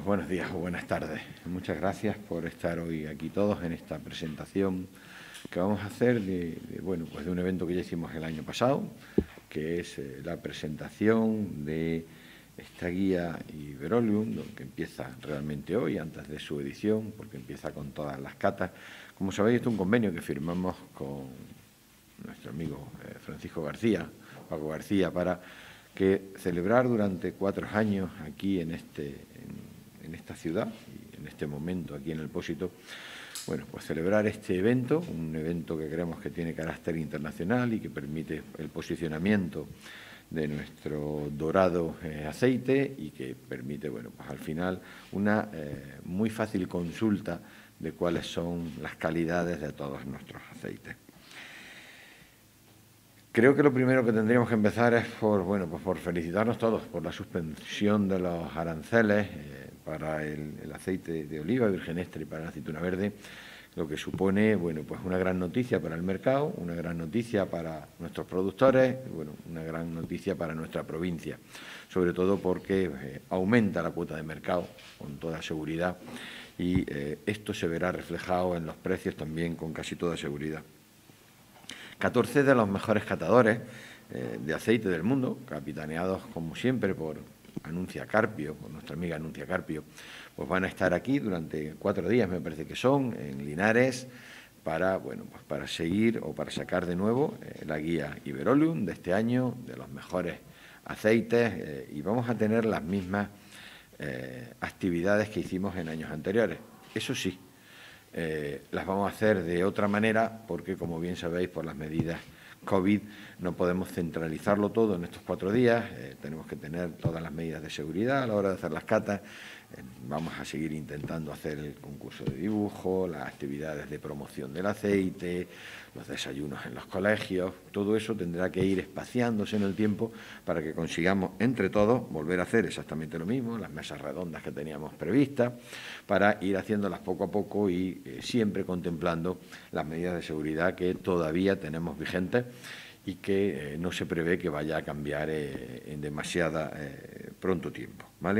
buenos días o buenas tardes. Muchas gracias por estar hoy aquí todos en esta presentación que vamos a hacer de un evento que ya hicimos el año pasado, que es la presentación de esta guía Iberolium, que empieza realmente hoy, antes de su edición, porque empieza con todas las catas. Como sabéis, este es un convenio que firmamos con nuestro amigo Francisco García, Paco García, para que celebrar durante 4 años aquí en esta ciudad y en este momento aquí en el Pósito, pues celebrar este evento, un evento que creemos que tiene carácter internacional y que permite el posicionamiento de nuestro dorado aceite y que permite, al final, una muy fácil consulta de cuáles son las calidades de todos nuestros aceites. Creo que lo primero que tendríamos que empezar es por felicitarnos todos por la suspensión de los aranceles para el aceite de oliva virgen extra y para la aceituna verde, lo que supone una gran noticia para el mercado, una gran noticia para nuestros productores, una gran noticia para nuestra provincia, sobre todo porque aumenta la cuota de mercado con toda seguridad y esto se verá reflejado en los precios también con casi toda seguridad. 14 de los mejores catadores de aceite del mundo, capitaneados como siempre por Anuncia Carpio, por nuestra amiga Anuncia Carpio, pues van a estar aquí durante 4 días, me parece que son, en Linares, para seguir o para sacar de nuevo la guía Iberolium de este año, de los mejores aceites, y vamos a tener las mismas actividades que hicimos en años anteriores. Eso sí, las vamos a hacer de otra manera porque, como bien sabéis, por las medidas COVID no podemos centralizarlo todo en estos 4 días, tenemos que tener todas las medidas de seguridad a la hora de hacer las catas. Vamos a seguir intentando hacer el concurso de dibujo, las actividades de promoción del aceite, los desayunos en los colegios. Todo eso tendrá que ir espaciándose en el tiempo para que consigamos entre todos volver a hacer exactamente lo mismo, las mesas redondas que teníamos previstas, para ir haciéndolas poco a poco y siempre contemplando las medidas de seguridad que todavía tenemos vigentes y que no se prevé que vaya a cambiar en demasiada pronto tiempo, ¿vale?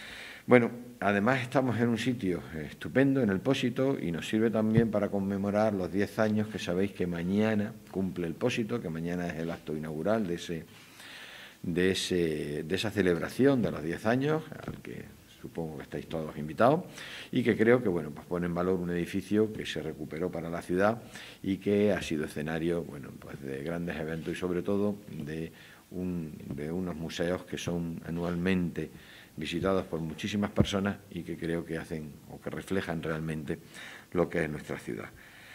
Además estamos en un sitio estupendo, en el Pósito, y nos sirve también para conmemorar los 10 años que sabéis que mañana cumple el Pósito, que mañana es el acto inaugural de esa celebración de los 10 años, al que supongo que estáis todos invitados, y que creo que pone en valor un edificio que se recuperó para la ciudad y que ha sido escenario de grandes eventos y sobre todo de unos museos que son anualmente visitados por muchísimas personas y que creo que hacen o que reflejan realmente lo que es nuestra ciudad.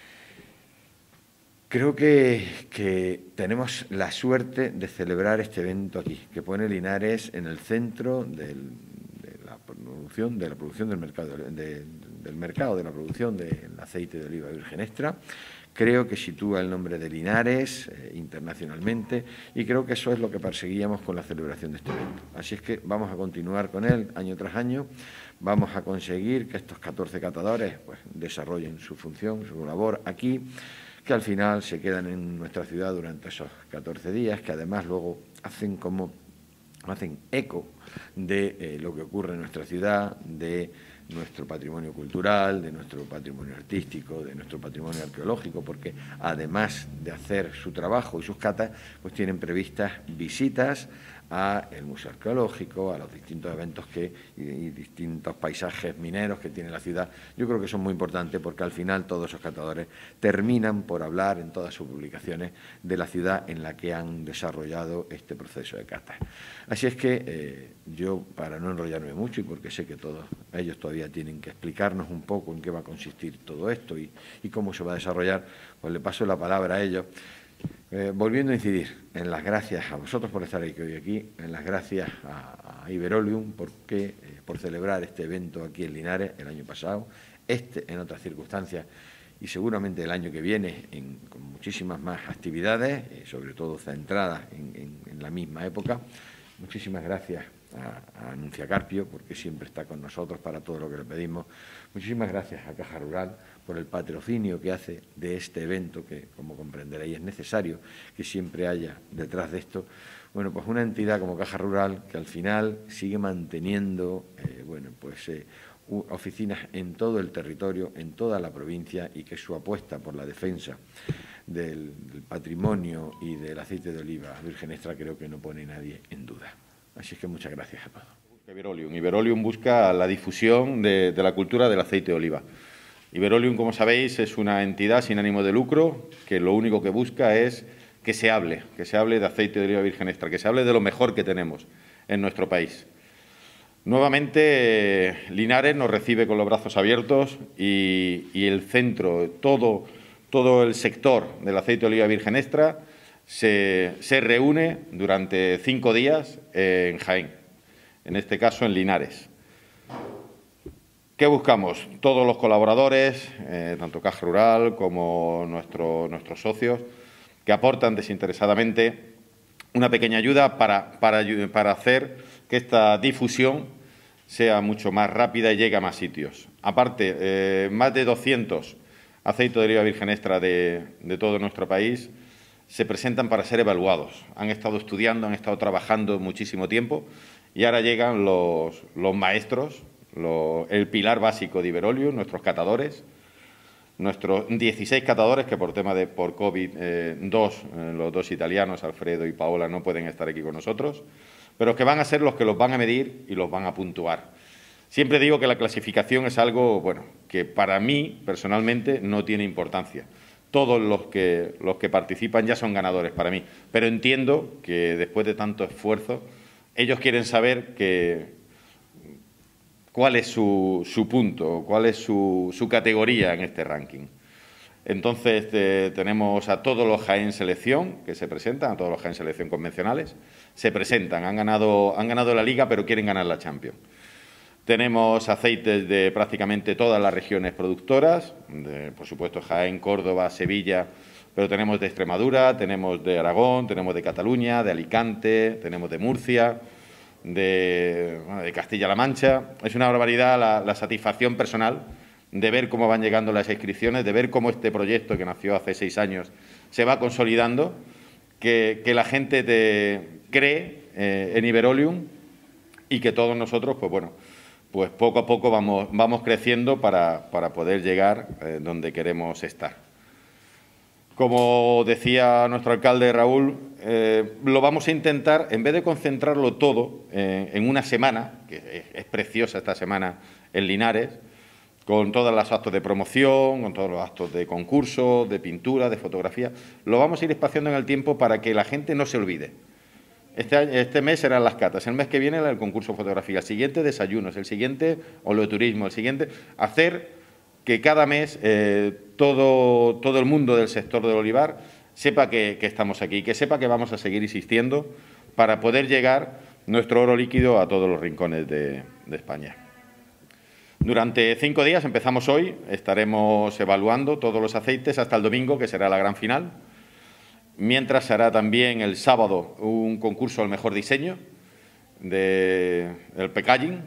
Creo que tenemos la suerte de celebrar este evento aquí, que pone Linares en el centro de la producción del mercado de la producción del aceite de oliva virgen extra. Creo que sitúa el nombre de Linares internacionalmente y creo que eso es lo que perseguíamos con la celebración de este evento. Así es que vamos a continuar con él año tras año, vamos a conseguir que estos 14 catadores desarrollen su función, su labor aquí, que al final se quedan en nuestra ciudad durante esos 14 días, que además luego hacen eco de lo que ocurre en nuestra ciudad, de nuestro patrimonio cultural, de nuestro patrimonio artístico, de nuestro patrimonio arqueológico, porque además de hacer su trabajo y sus catas, tienen previstas visitas al Museo Arqueológico, a los distintos eventos y distintos paisajes mineros que tiene la ciudad. Yo creo que son muy importantes porque al final todos esos catadores terminan por hablar en todas sus publicaciones de la ciudad en la que han desarrollado este proceso de catas. Así es que yo, para no enrollarme mucho y porque sé que todos ellos todavía tienen que explicarnos un poco en qué va a consistir todo esto y cómo se va a desarrollar, pues le paso la palabra a ellos. Volviendo a incidir en las gracias a vosotros por estar hoy aquí, en las gracias a Iberolium por celebrar este evento aquí en Linares el año pasado, en otras circunstancias y seguramente el año que viene con muchísimas más actividades, sobre todo centradas en la misma época. Muchísimas gracias a Anuncia Carpio, porque siempre está con nosotros para todo lo que le pedimos. Muchísimas gracias a Caja Rural por el patrocinio que hace de este evento, que, como comprenderéis, es necesario que siempre haya detrás de esto, bueno, pues una entidad como Caja Rural que al final sigue manteniendo, oficinas en todo el territorio, en toda la provincia, y que su apuesta por la defensa del patrimonio y del aceite de oliva virgen extra creo que no pone nadie en duda. Así es que muchas gracias a todos. Iberolium busca la difusión de la cultura del aceite de oliva. Iberolium, como sabéis, es una entidad sin ánimo de lucro que lo único que busca es que se hable de aceite de oliva virgen extra, que se hable de lo mejor que tenemos en nuestro país. Nuevamente, Linares nos recibe con los brazos abiertos y el centro, todo el sector del aceite de oliva virgen extra se reúne durante 5 días en Jaén, en este caso en Linares. ¿Qué buscamos? Todos los colaboradores, tanto Caja Rural como nuestros socios, que aportan desinteresadamente una pequeña ayuda para hacer que esta difusión sea mucho más rápida y llegue a más sitios. Aparte, más de 200 aceites de oliva virgen extra de todo nuestro país se presentan para ser evaluados. Han estado estudiando, han estado trabajando muchísimo tiempo y ahora llegan los maestros, el pilar básico de Iberolium, nuestros catadores, nuestros 16 catadores que por COVID, los dos italianos, Alfredo y Paola, no pueden estar aquí con nosotros, pero que van a ser los que los van a medir y los van a puntuar. Siempre digo que la clasificación es algo, que para mí, personalmente, no tiene importancia. Todos los que participan ya son ganadores para mí, pero entiendo que después de tanto esfuerzo, ellos quieren saber cuál es su punto, cuál es su categoría en este ranking. Entonces, tenemos a todos los Jaén Selección que se presentan, a todos los Jaén Selección convencionales, se presentan, han ganado la Liga, pero quieren ganar la Champions. Tenemos aceites de prácticamente todas las regiones productoras, por supuesto Jaén, Córdoba, Sevilla, pero tenemos de Extremadura, tenemos de Aragón, tenemos de Cataluña, de Alicante, tenemos de Murcia, de Castilla-La Mancha. Es una barbaridad la satisfacción personal de ver cómo van llegando las inscripciones, de ver cómo este proyecto que nació hace 6 años se va consolidando, que la gente cree en Iberolium y que todos nosotros, pues poco a poco vamos creciendo para poder llegar donde queremos estar. Como decía nuestro alcalde Raúl, lo vamos a intentar, en vez de concentrarlo todo en una semana, que es preciosa esta semana en Linares, con todos los actos de promoción, con todos los actos de concurso, de pintura, de fotografía, lo vamos a ir espaciando en el tiempo para que la gente no se olvide. Este mes serán las catas, el mes que viene el concurso de fotografía, el siguiente desayunos, el siguiente o lo de turismo, el siguiente, hacer que cada mes todo el mundo del sector del olivar sepa que estamos aquí, que sepa que vamos a seguir insistiendo para poder llegar nuestro oro líquido a todos los rincones de España. Durante 5 días, empezamos hoy, estaremos evaluando todos los aceites hasta el domingo, que será la gran final. Mientras se hará también el sábado un concurso al mejor diseño del packaging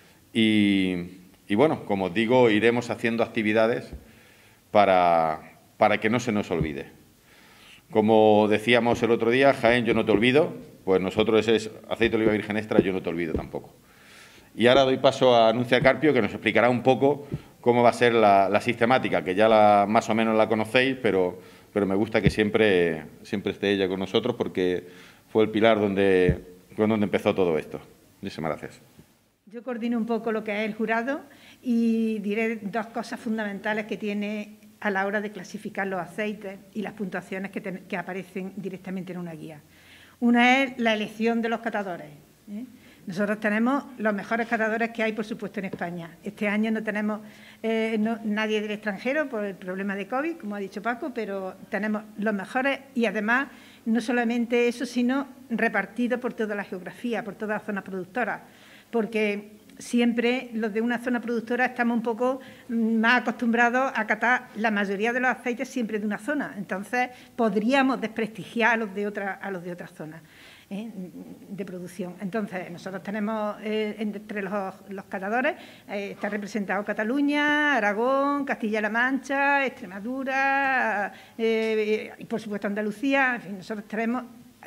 y bueno, como os digo, iremos haciendo actividades para que no se nos olvide. Como decíamos el otro día, Jaén, yo no te olvido, pues nosotros ese aceite de oliva virgen extra, yo no te olvido tampoco. Y ahora doy paso a Anuncia Carpio, que nos explicará un poco cómo va a ser la sistemática, que ya más o menos la conocéis, pero me gusta que siempre esté ella con nosotros porque fue el pilar donde empezó todo esto. Muchísimas gracias. Yo coordino un poco lo que es el jurado y diré 2 cosas fundamentales que tiene a la hora de clasificar los aceites y las puntuaciones que aparecen directamente en una guía. Una es la elección de los catadores. Nosotros tenemos los mejores catadores que hay, por supuesto, en España. Este año no tenemos nadie del extranjero por el problema de COVID, como ha dicho Paco, pero tenemos los mejores y, además, no solamente eso, sino repartidos por toda la geografía, por todas las zonas productoras, porque siempre los de una zona productora estamos un poco más acostumbrados a catar la mayoría de los aceites siempre de una zona. Entonces, podríamos desprestigiar a los de otras zonas. de producción. Entonces, nosotros tenemos entre los catadores, está representado Cataluña, Aragón, Castilla-La Mancha, Extremadura, y por supuesto Andalucía. En fin, nosotros tenemos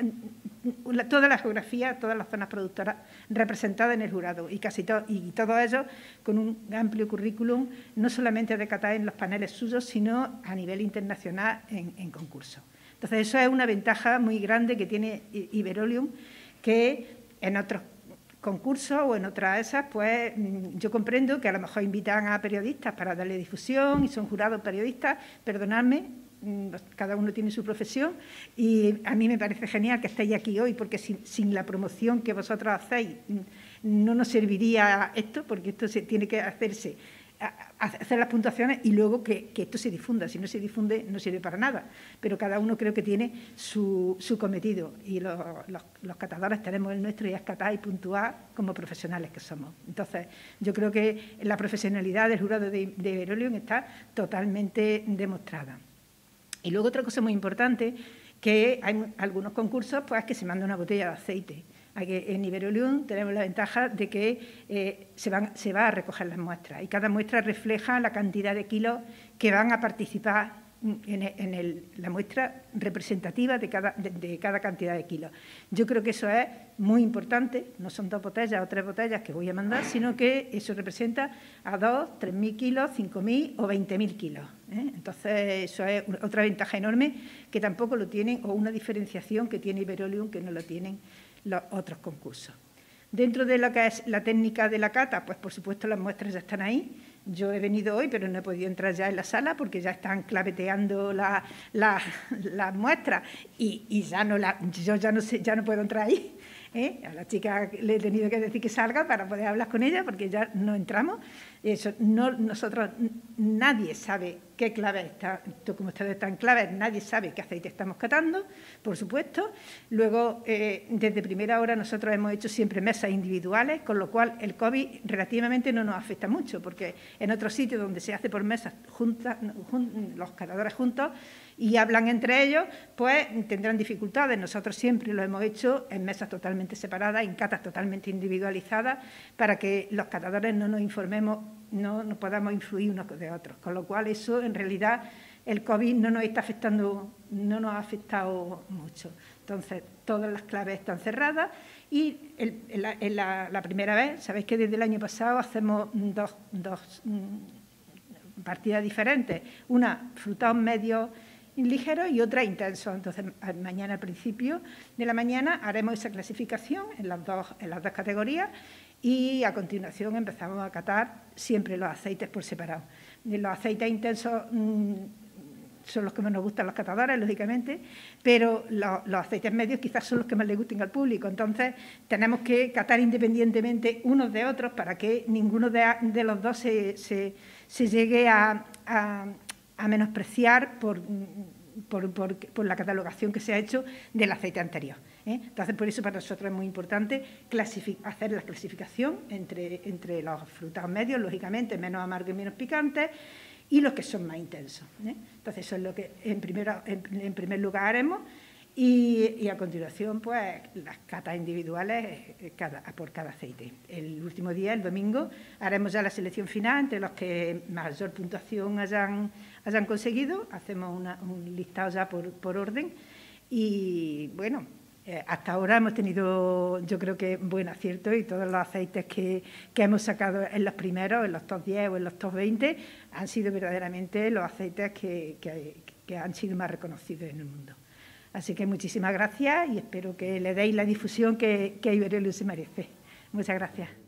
toda la geografía, todas las zonas productoras representadas en el jurado y todos ellos con un amplio currículum, no solamente de catar en los paneles suyos, sino a nivel internacional en concursos. Entonces, eso es una ventaja muy grande que tiene Iberolium, que en otros concursos o en otras esas, pues yo comprendo que a lo mejor invitan a periodistas para darle difusión y son jurados periodistas, perdonadme, cada uno tiene su profesión y a mí me parece genial que estéis aquí hoy porque sin la promoción que vosotros hacéis no nos serviría esto, porque esto tiene que hacerse, hacer las puntuaciones y luego que esto se difunda. Si no se difunde, no sirve para nada. Pero cada uno creo que tiene su cometido y los catadores tenemos el nuestro y es catar y puntuar como profesionales que somos. Entonces, yo creo que la profesionalidad del jurado de Iberolium está totalmente demostrada. Y luego otra cosa muy importante, que hay algunos concursos pues que se manda una botella de aceite. En Iberolium tenemos la ventaja de que se va a recoger las muestras y cada muestra refleja la cantidad de kilos que van a participar en la muestra representativa de cada cantidad de kilos. Yo creo que eso es muy importante, no son 2 botellas o 3 botellas que voy a mandar, sino que eso representa a 2.000, 3.000 kilos, 5.000 o 20.000 kilos. Entonces, eso es otra ventaja enorme que tampoco lo tienen, o una diferenciación que tiene Iberolium que no lo tienen los otros concursos. Dentro de lo que es la técnica de la cata, pues por supuesto las muestras ya están ahí. Yo he venido hoy, pero no he podido entrar ya en la sala porque ya están claveteando las muestras y yo ya no puedo entrar ahí. A la chica le he tenido que decir que salga para poder hablar con ella porque ya no entramos. Nadie sabe qué clave está, como ustedes están claves, nadie sabe qué aceite estamos catando, por supuesto. Luego, desde primera hora nosotros hemos hecho siempre mesas individuales, con lo cual el COVID relativamente no nos afecta mucho, porque en otros sitios donde se hace por mesas juntas, los catadores juntos y hablan entre ellos, pues tendrán dificultades. Nosotros siempre lo hemos hecho en mesas totalmente separadas, en catas totalmente individualizadas, para que los catadores no nos informemos, no nos podamos influir unos de otros. Con lo cual, eso en realidad el COVID no nos está afectando, no nos ha afectado mucho. Entonces, todas las claves están cerradas y la primera vez, sabéis que desde el año pasado hacemos dos partidas diferentes, una frutados medios ligeros y otra intensos. Entonces, mañana al principio de la mañana haremos esa clasificación en las dos categorías y a continuación empezamos a catar siempre los aceites por separado. Los aceites intensos son los que más nos gustan a los catadores, lógicamente, pero los aceites medios quizás son los que más les gusten al público. Entonces, tenemos que catar independientemente unos de otros para que ninguno de los dos se llegue a menospreciar por la catalogación que se ha hecho del aceite anterior. Entonces, por eso para nosotros es muy importante hacer la clasificación entre los frutados medios, lógicamente, menos amargos y menos picantes, y los que son más intensos. Entonces, eso es lo que en primer lugar haremos y a continuación, pues, las catas individuales por cada aceite. El último día, el domingo, haremos ya la selección final entre los que mayor puntuación hayan conseguido. Hacemos un listado ya por orden y, bueno, hasta ahora hemos tenido, yo creo que buen acierto y todos los aceites que hemos sacado en los primeros, en los top 10 o en los top 20, han sido verdaderamente los aceites que han sido más reconocidos en el mundo. Así que muchísimas gracias y espero que le deis la difusión que Iberolium se merece. Muchas gracias.